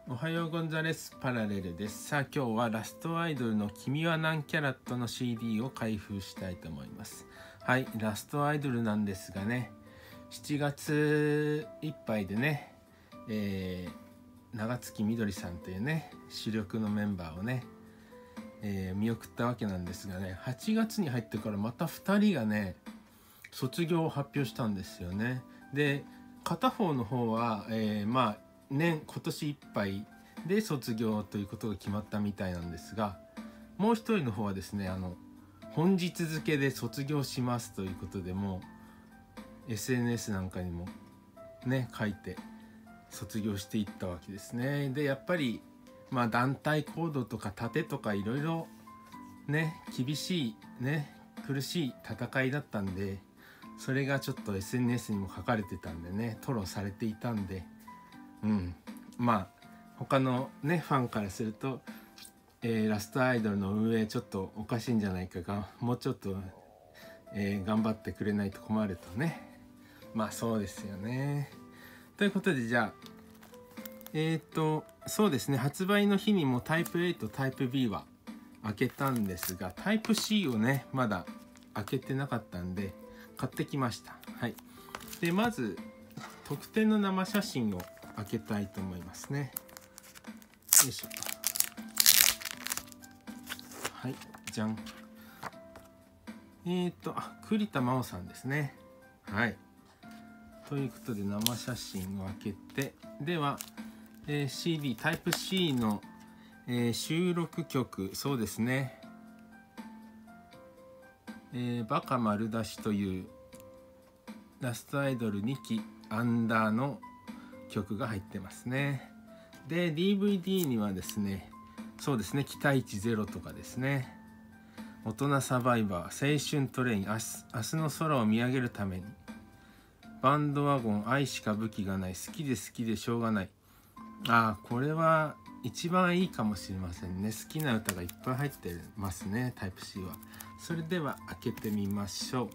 おはようゴンザレスパラレルです。さあ今日はラストアイドルの君は何キャラットの CD を開封したいと思います。はい、ラストアイドルなんですがね、7月いっぱいでね、長月みどりさんというね主力のメンバーをね、見送ったわけなんですがね、8月に入ってからまた2人がね卒業を発表したんですよね。で片方の方は、今年いっぱいで卒業ということが決まったみたいなんですが、もう一人の方はですね、本日付で卒業しますということで、もう SNS なんかにもね書いて卒業していったわけですね。でやっぱり団体行動とか盾とかいろいろね厳しいね苦しい戦いだったんで、それがちょっと SNS にも書かれてたんでね、吐露されていたんで、他のねファンからすると、ラストアイドルの運営ちょっとおかしいんじゃないかが、もうちょっと、頑張ってくれないと困るとね、そうですよね。ということで、じゃあそうですね、発売の日にもタイプ A とタイプ B は開けたんですが、タイプ C をねまだ開けてなかったんで買ってきました。はい。でまず特典の生写真を開けたいと思いますね。よいしょ。はい、じゃん。栗田真央さんですね。はい。ということで生写真を開けて、では、CD タイプ C の、収録曲、そうですね。バカ丸出しというラストアイドル2期アンダーの曲が入ってますね。で DVD にはですね、そうですね、期待値ゼロとかですね、大人サバイバー、青春トレイン、明日の空を見上げるために、バンドワゴン、愛しか武器がない、好きで好きでしょうがない。これは一番いいかもしれませんね。好きな歌がいっぱい入ってますね、タイプ C は。それでは開けてみましょう。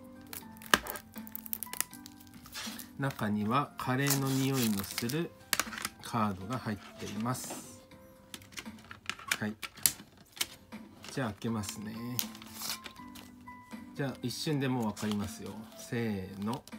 中にはカレーの匂いのするカードが入っています。はい、じゃあ開けますね。じゃあ一瞬でもう分かりますよ。せーの。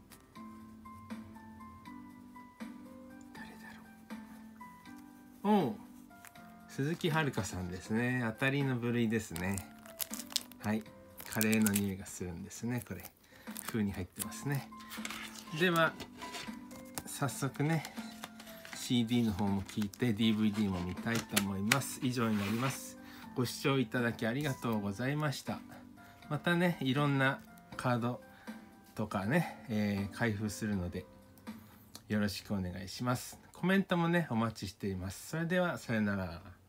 誰だろう。鈴木遥さんですね。当たりの部類ですね。はい、カレーの匂いがするんですね。これ風に入ってますね。では早速ね CD の方も聞いて DVD も見たいと思います。以上になります。ご視聴いただきありがとうございました。またねいろんなカードとかね、開封するのでよろしくお願いします。コメントもねお待ちしています。それではさよなら。